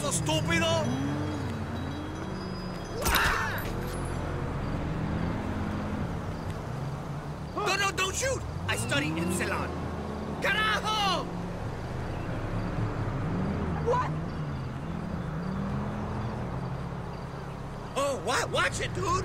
¡Baboso estúpido! No, don't shoot! I study Epsilon. Carajo! What? Oh, what? Watch it, dude!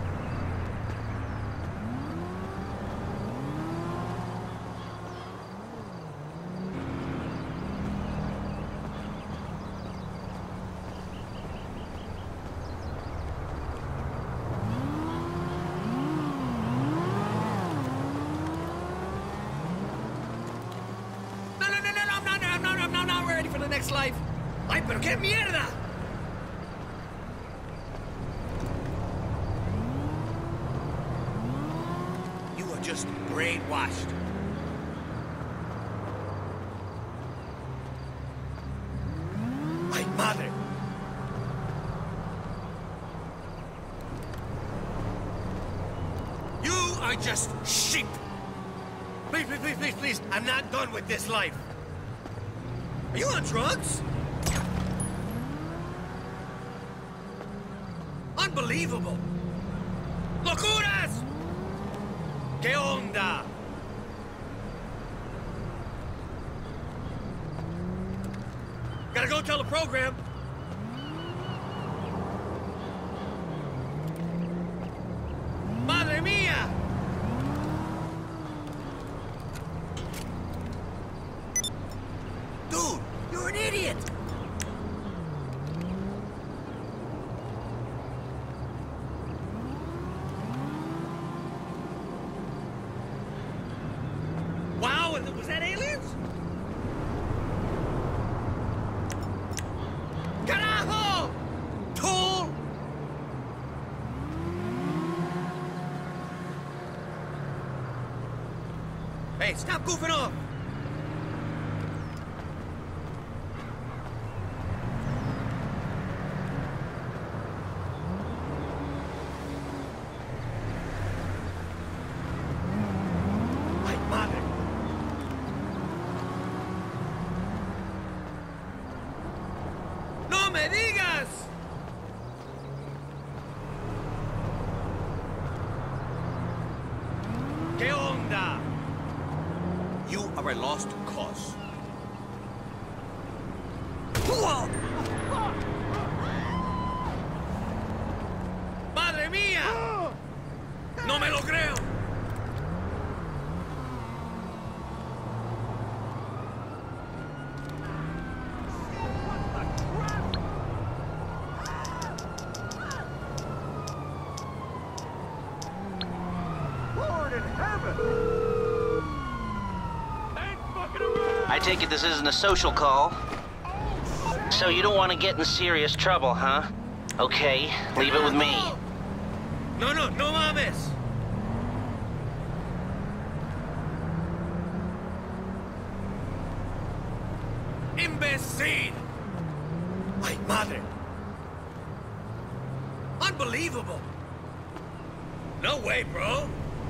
I'm not ready for the next life. Ay, pero qué mierda! You are just brainwashed. Ay, madre! You are just sheep! Please, please, please, please, please. I'm not done with this life. Are you on drugs? Unbelievable! ¡Locuras! ¿Qué onda? Gotta go tell the program. Madre mía! Dude, you're an idiot! Wow, was that aliens? Carajo! Tool! Hey, stop goofing off! ¡No me digas! ¿Qué onda? You are a lost cause. ¡Madre mía! ¡No me lo creo! I take it this isn't a social call. So you don't want to get in serious trouble, huh? Okay, leave it with me. No mames! Imbecile! Ay, madre! Unbelievable! No way, bro!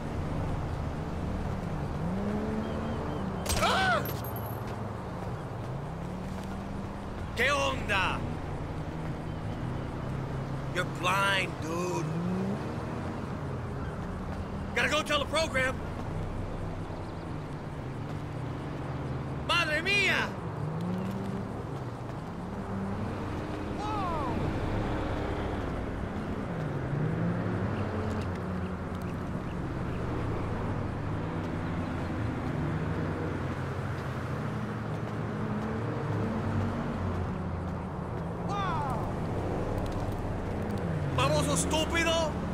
Ah! ¿Qué onda? You're blind, dude. Gotta go tell the program. Madre mía! ¡Baboso estúpido!